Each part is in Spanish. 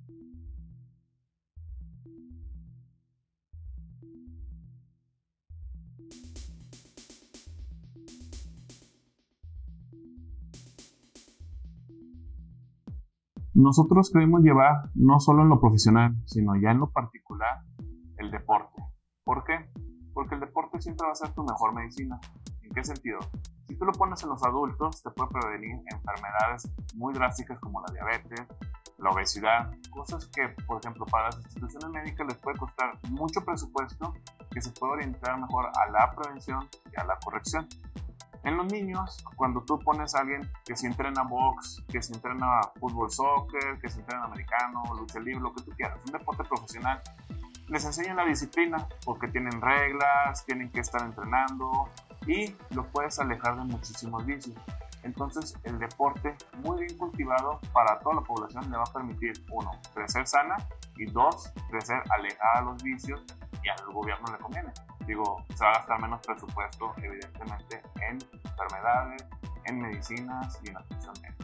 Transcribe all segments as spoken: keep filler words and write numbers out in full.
Nosotros queremos llevar no solo en lo profesional, sino ya en lo particular, el deporte. ¿Por qué? Porque el deporte siempre va a ser tu mejor medicina. ¿En qué sentido? Si tú lo pones en los adultos, te puede prevenir enfermedades muy drásticas como la diabetes, la obesidad, cosas que, por ejemplo, para las instituciones médicas les puede costar mucho presupuesto, que se puede orientar mejor a la prevención y a la corrección. En los niños, cuando tú pones a alguien que se entrena box, que se entrena fútbol, soccer, que se entrena americano, lucha libre, lo que tú quieras, un deporte profesional, les enseñan la disciplina porque tienen reglas, tienen que estar entrenando y lo puedes alejar de muchísimos vicios. Entonces, el deporte muy bien cultivado para toda la población le va a permitir, uno, crecer sana y dos, crecer alejada de los vicios y al gobierno le conviene. Digo, se va a gastar menos presupuesto, evidentemente, en enfermedades, en medicinas y en atención médica.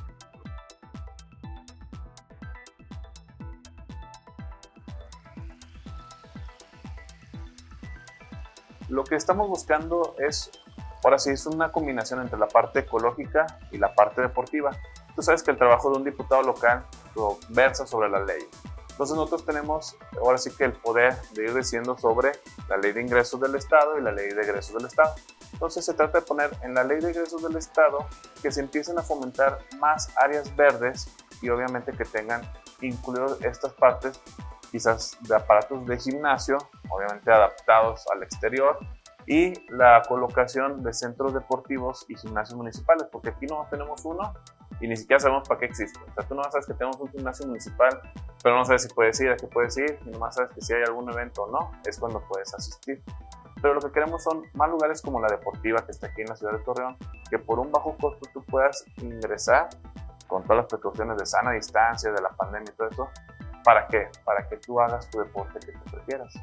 Lo que estamos buscando es, ahora sí, es una combinación entre la parte ecológica y la parte deportiva. Tú sabes que el trabajo de un diputado local versa sobre la ley. Entonces nosotros tenemos ahora sí que el poder de ir diciendo sobre la ley de ingresos del Estado y la ley de egresos del Estado. Entonces se trata de poner en la ley de ingresos del Estado que se empiecen a fomentar más áreas verdes y obviamente que tengan incluidas estas partes quizás de aparatos de gimnasio, obviamente adaptados al exterior, y la colocación de centros deportivos y gimnasios municipales, porque aquí no tenemos uno y ni siquiera sabemos para qué existe. O sea, tú no sabes que tenemos un gimnasio municipal, pero no sabes si puedes ir, a qué puedes ir, y nomás sabes que si hay algún evento o no, es cuando puedes asistir. Pero lo que queremos son más lugares como la deportiva que está aquí en la ciudad de Torreón, que por un bajo costo tú puedas ingresar con todas las precauciones de sana distancia, de la pandemia y todo eso. ¿Para qué? Para que tú hagas tu deporte que tú prefieras.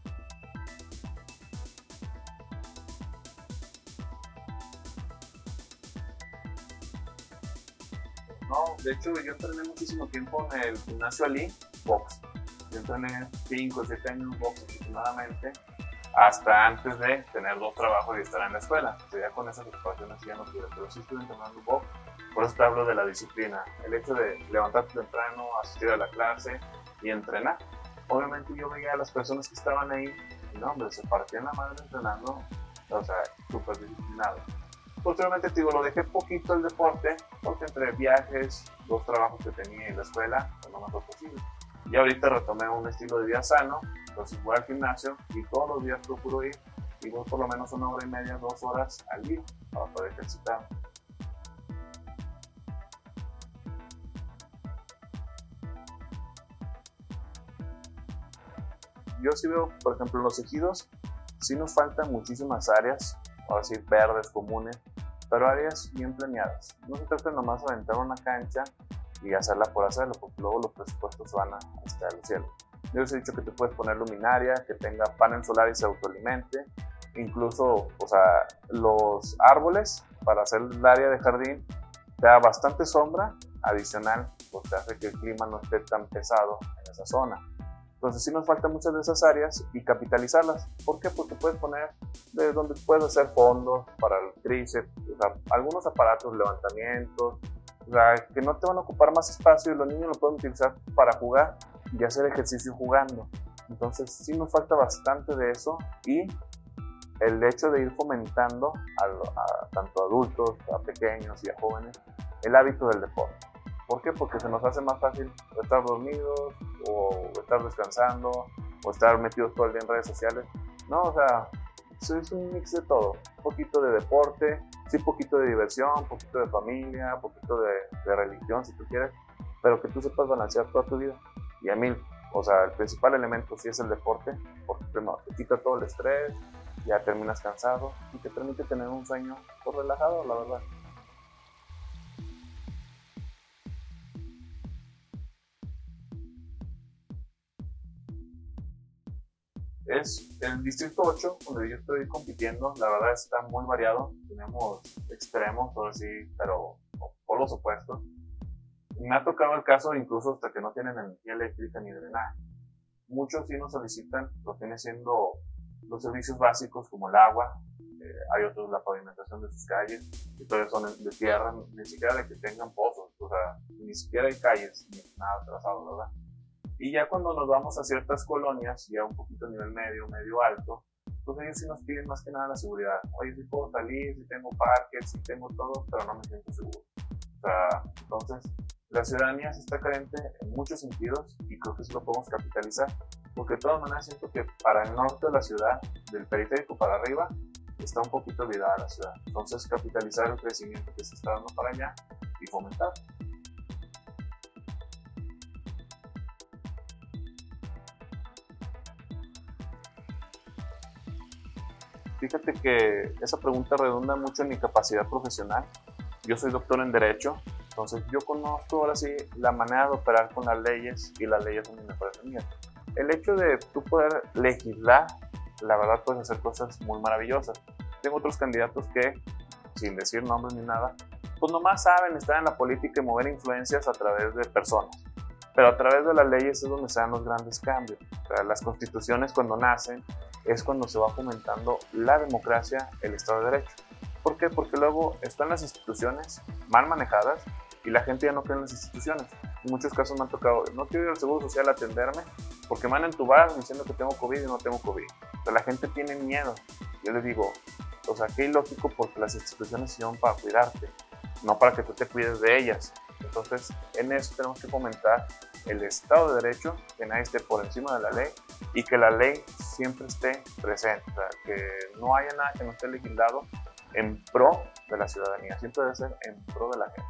No, de hecho yo entrené muchísimo tiempo en el gimnasio Ali, box. Yo entrené cinco o siete años box aproximadamente, hasta antes de tener dos trabajos y estar en la escuela. O sea, ya con esas ocupaciones ya no pude, pero sí estuve entrenando box. Por eso te hablo de la disciplina, el hecho de levantarte temprano, asistir a la clase y entrenar. Obviamente yo veía a las personas que estaban ahí y no, hombre, se partían la madre entrenando, o sea, súper disciplinados. Posteriormente, te digo, lo dejé poquito el deporte, porque entre viajes, dos trabajos que tenía en la escuela, pues no me fue posible. Y ahorita retomé un estilo de vida sano, entonces voy al gimnasio y todos los días procuro ir y voy por lo menos una hora y media, dos horas al día para poder ejercitar. Yo sí veo, por ejemplo, en los ejidos, sí nos faltan muchísimas áreas, ahora sí, verdes, comunes, pero áreas bien planeadas. No se trata nomás de aventar una cancha y hacerla por hacerlo, porque luego los presupuestos van a estar al cielo. Yo les he dicho que tú puedes poner luminaria, que tenga panel solar y se autoalimente, incluso, o sea, los árboles para hacer el área de jardín te da bastante sombra adicional, porque hace que el clima no esté tan pesado en esa zona. Entonces sí nos faltan muchas de esas áreas y capitalizarlas. ¿Por qué? Porque puedes poner de donde puedes hacer fondos para el tríceps, o sea, algunos aparatos, levantamientos, o sea, que no te van a ocupar más espacio y los niños lo pueden utilizar para jugar y hacer ejercicio jugando. Entonces sí nos falta bastante de eso y el hecho de ir fomentando a, a tanto a adultos, a pequeños y a jóvenes el hábito del deporte. ¿Por qué? Porque se nos hace más fácil estar dormidos o estar descansando o estar metidos todo el día en redes sociales. No, o sea, es un mix de todo. Un poquito de deporte, sí, un poquito de diversión, un poquito de familia, un poquito de, de religión, si tú quieres, pero que tú sepas balancear toda tu vida. Y a mí, o sea, el principal elemento sí es el deporte, porque primero te quita todo el estrés, ya terminas cansado y te permite tener un sueño pues, relajado, la verdad. Es el distrito ocho, donde yo estoy compitiendo, la verdad está muy variado, tenemos extremos, todo así, pero polos opuestos. Me ha tocado el caso incluso hasta que no tienen energía eléctrica ni drenaje. Muchos sí nos solicitan lo que viene siendo los servicios básicos como el agua, eh, hay otros la pavimentación de sus calles, y todavía son de tierra, ni siquiera de que tengan pozos, o sea, ni siquiera hay calles, ni nada trazado, ¿verdad? Y ya cuando nos vamos a ciertas colonias, ya un poquito a nivel medio, medio alto, pues ellos sí nos piden más que nada la seguridad. Oye, sí puedo salir, sí tengo parques, sí tengo todo, pero no me siento seguro. O sea, entonces, la ciudadanía sí está carente en muchos sentidos y creo que eso lo podemos capitalizar, porque de todas maneras siento que para el norte de la ciudad, del periférico para arriba, está un poquito olvidada la ciudad. Entonces, capitalizar el crecimiento que se está dando para allá y fomentar. Fíjate que esa pregunta redunda mucho en mi capacidad profesional. Yo soy doctor en Derecho, entonces yo conozco ahora sí la manera de operar con las leyes y las leyes son mis mejores amigas. El hecho de tú poder legislar, la verdad puedes hacer cosas muy maravillosas. Tengo otros candidatos que, sin decir nombres ni nada, pues nomás saben estar en la política y mover influencias a través de personas. Pero a través de las leyes es donde se dan los grandes cambios. O sea, las constituciones cuando nacen es cuando se va fomentando la democracia, el Estado de Derecho. ¿Por qué? Porque luego están las instituciones mal manejadas y la gente ya no cree en las instituciones. En muchos casos me han tocado, no quiero ir al Seguro Social a atenderme porque me van a entubar diciendo que tengo COVID y no tengo COVID. O sea, la gente tiene miedo. Yo les digo, o sea, qué ilógico porque las instituciones sirven para cuidarte, no para que tú te cuides de ellas. Entonces, en eso tenemos que fomentar el Estado de Derecho, que nadie esté por encima de la ley y que la ley siempre esté presente, o sea, que no haya nada que no esté legislado en pro de la ciudadanía, siempre debe ser en pro de la gente.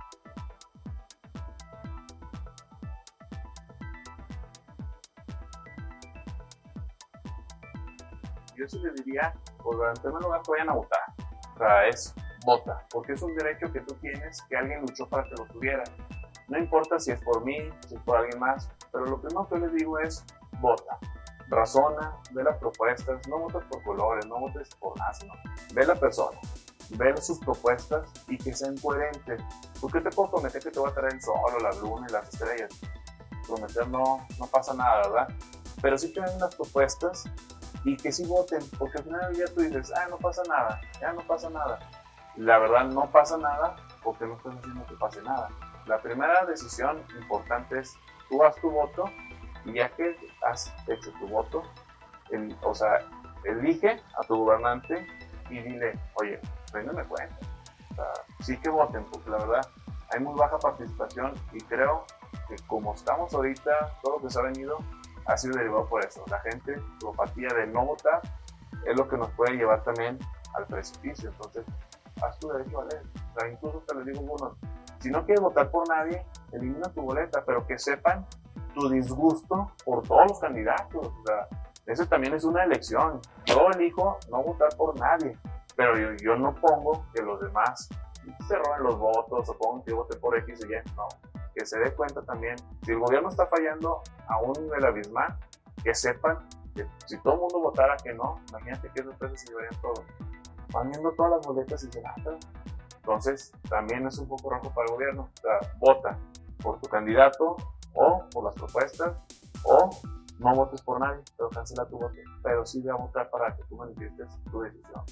Yo sí les diría, pues, en primer lugar, que vayan a votar, o sea, es vota, porque es un derecho que tú tienes, que alguien luchó para que lo tuviera. No importa si es por mí, si es por alguien más, pero lo primero que les digo es vota, razona, ve las propuestas, no votes por colores, no votes por nada, sino ve la persona, ve sus propuestas y que sean coherentes. ¿Por qué te puedo prometer que te va a traer el sol o la luna y las estrellas? Prometer no, no pasa nada, ¿verdad? Pero sí que ven las propuestas y que sí voten, porque al final del día tú dices, ah, no pasa nada, ya no pasa nada. La verdad no pasa nada porque no estás haciendo que pase nada. La primera decisión importante es, tú haz tu voto y ya que has hecho tu voto, el, o sea, elige a tu gobernante y dile, oye, ríndeme cuenta. O sea, sí que voten, porque la verdad hay muy baja participación y creo que como estamos ahorita, todo lo que se ha venido ha sido derivado por eso. La gente, su apatía de no votar, es lo que nos puede llevar también al precipicio. Entonces, haz tu derecho a leer. O sea, incluso te les digo, bueno, si no quieres votar por nadie, elimina tu boleta, pero que sepan tu disgusto por todos los candidatos. O sea, eso también es una elección. Yo elijo no votar por nadie, pero yo, yo no pongo que los demás se roben los votos o pongan que yo vote por X y Y. No, que se dé cuenta también, si el gobierno está fallando a un nivel abismal, que sepan que si todo el mundo votara que no, imagínate qué sorpresas se llevarían todos. Van viendo todas las boletas y se nada. Entonces, también es un poco rojo para el gobierno. O sea, vota por tu candidato o por las propuestas o no votes por nadie, pero cancela tu voto. Pero sí ve a votar para que tú manifiestes tu decisión.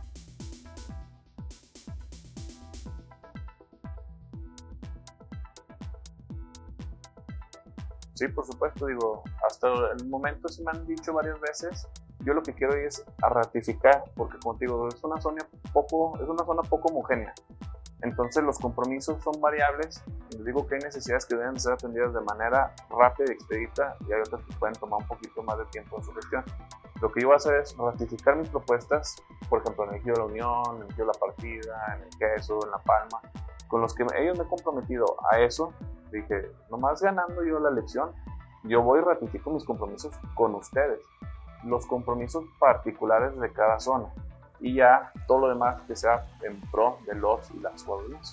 Sí, por supuesto, digo, hasta el momento se me han dicho varias veces, yo lo que quiero es a ratificar, porque como te digo, es una zona poco, es una zona poco homogénea. Entonces los compromisos son variables, y les digo que hay necesidades que deben ser atendidas de manera rápida y expedita, y hay otras que pueden tomar un poquito más de tiempo en su gestión. Lo que yo voy a hacer es ratificar mis propuestas, por ejemplo, en el Ejido de la Unión, en el Ejido de la Partida, en el Queso, en La Palma, con los que ellos me he comprometido a eso. Dije, nomás ganando yo la elección, yo voy y ratifico mis compromisos con ustedes, los compromisos particulares de cada zona, y ya todo lo demás que sea en pro de los y las jóvenes.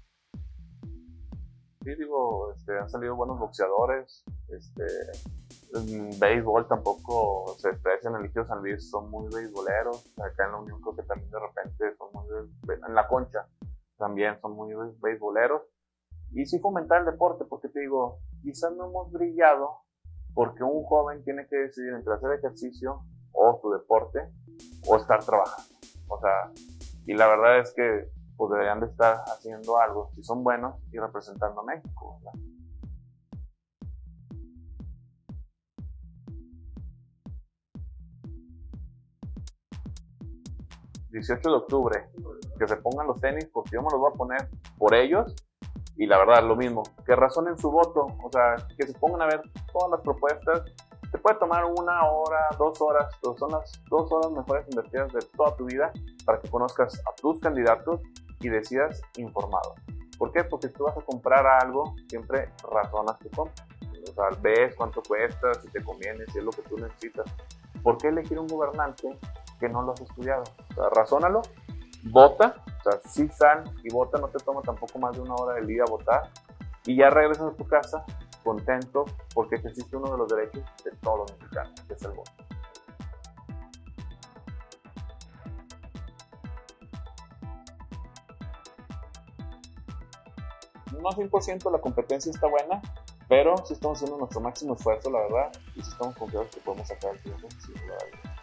Sí, digo, este, han salido buenos boxeadores, este, En béisbol tampoco se desprecian. El Ejido San Luis son muy beisboleros. Acá en la Unión creo que también de repente son muy, en la Concha también son muy beisboleros. Y sí fomentar el deporte, porque te digo, quizás no hemos brillado porque un joven tiene que decidir entre hacer ejercicio o su deporte o estar trabajando. O sea, y la verdad es que pues deberían de estar haciendo algo si son buenos y representando a México, ¿verdad? dieciocho de octubre, que se pongan los tenis porque yo me los voy a poner por ellos. Y la verdad, lo mismo, que razonen su voto, o sea, que se pongan a ver todas las propuestas. Te puede tomar una hora, dos horas, pero son las dos horas mejores invertidas de toda tu vida para que conozcas a tus candidatos y decidas informado. ¿Por qué? Porque si tú vas a comprar algo, siempre razonas tu compra. O sea, ves cuánto cuesta, si te conviene, si es lo que tú necesitas. ¿Por qué elegir un gobernante que no lo has estudiado? O sea, razónalo, vota, o sea, sí sal y vota, no te toma tampoco más de una hora del día a votar, y ya regresas a tu casa contento porque ejerciste uno de los derechos de todos los mexicanos, que es el voto. No cien por ciento la competencia está buena, pero sí estamos haciendo nuestro máximo esfuerzo, la verdad, y sí estamos confiados que podemos sacar el triunfo. Sí, la verdad.